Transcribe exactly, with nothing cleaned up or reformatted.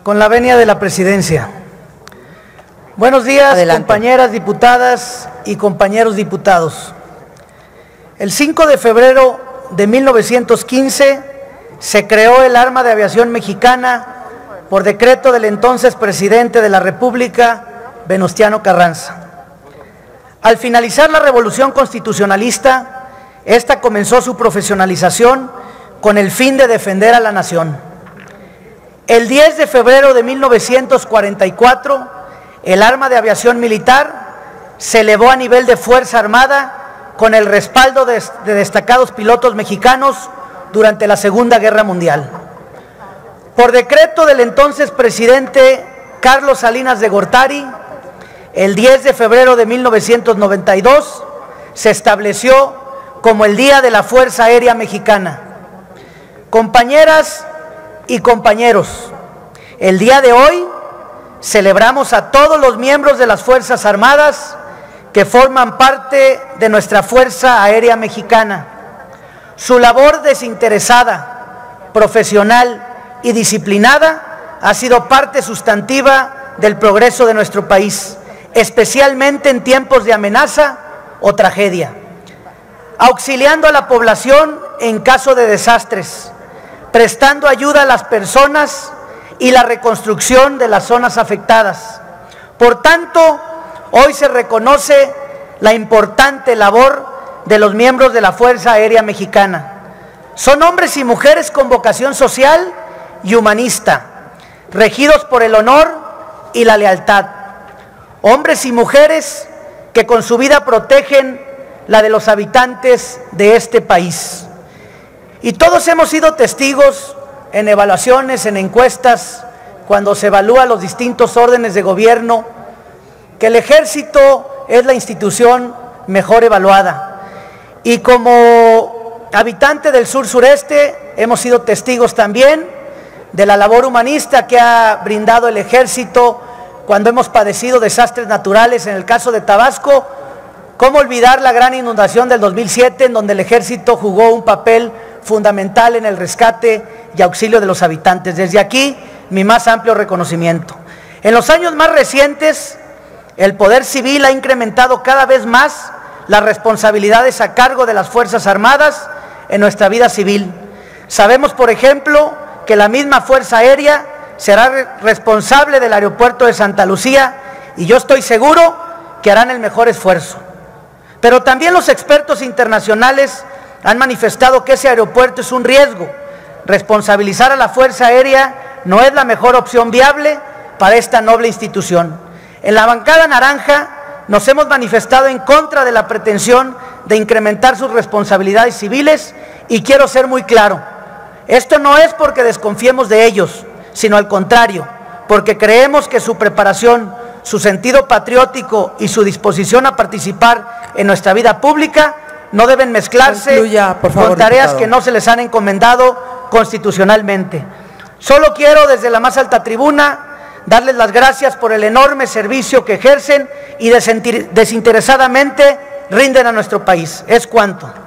con la venia de la presidencia. Buenos días, Adelante. Compañeras diputadas y compañeros diputados. El cinco de febrero de mil novecientos quince se creó el Arma de Aviación Mexicana por decreto del entonces presidente de la República, Venustiano Carranza. Al finalizar la Revolución Constitucionalista, esta comenzó su profesionalización con el fin de defender a la nación. El diez de febrero de mil novecientos cuarenta y cuatro, el Arma de Aviación Militar se elevó a nivel de Fuerza Armada con el respaldo de, de destacados pilotos mexicanos durante la Segunda Guerra Mundial. Por decreto del entonces presidente Carlos Salinas de Gortari, el diez de febrero de mil novecientos noventa y dos se estableció como el Día de la Fuerza Aérea Mexicana. Compañeras y compañeros, el día de hoy celebramos a todos los miembros de las Fuerzas Armadas que forman parte de nuestra Fuerza Aérea Mexicana. Su labor desinteresada, profesional y disciplinada ha sido parte sustantiva del progreso de nuestro país, especialmente en tiempos de amenaza o tragedia, auxiliando a la población en caso de desastres, prestando ayuda a las personas y la reconstrucción de las zonas afectadas. Por tanto, hoy se reconoce la importante labor de los miembros de la Fuerza Aérea Mexicana. Son hombres y mujeres con vocación social y humanista, regidos por el honor y la lealtad. Hombres y mujeres que con su vida protegen la de los habitantes de este país. Y todos hemos sido testigos en evaluaciones, en encuestas, cuando se evalúa los distintos órdenes de gobierno, que el Ejército es la institución mejor evaluada. Y como habitante del sur-sureste, hemos sido testigos también de la labor humanista que ha brindado el Ejército cuando hemos padecido desastres naturales. En el caso de Tabasco, ¿cómo olvidar la gran inundación del dos mil siete, en donde el Ejército jugó un papel fundamental en el rescate y auxilio de los habitantes? Desde aquí, mi más amplio reconocimiento. En los años más recientes, el Poder Civil ha incrementado cada vez más las responsabilidades a cargo de las Fuerzas Armadas en nuestra vida civil. Sabemos, por ejemplo, que la misma Fuerza Aérea será responsable del aeropuerto de Santa Lucía, y yo estoy seguro que harán el mejor esfuerzo. Pero también los expertos internacionales han manifestado que ese aeropuerto es un riesgo. Responsabilizar a la Fuerza Aérea no es la mejor opción viable para esta noble institución. En la bancada naranja nos hemos manifestado en contra de la pretensión de incrementar sus responsabilidades civiles, y quiero ser muy claro: esto no es porque desconfiemos de ellos, sino al contrario, porque creemos que su preparación, su sentido patriótico y su disposición a participar en nuestra vida pública no deben mezclarse Concluya, por favor, con tareas diputado. que no se les han encomendado constitucionalmente. Solo quiero, desde la más alta tribuna, darles las gracias por el enorme servicio que ejercen y desinteresadamente rinden a nuestro país. Es cuanto.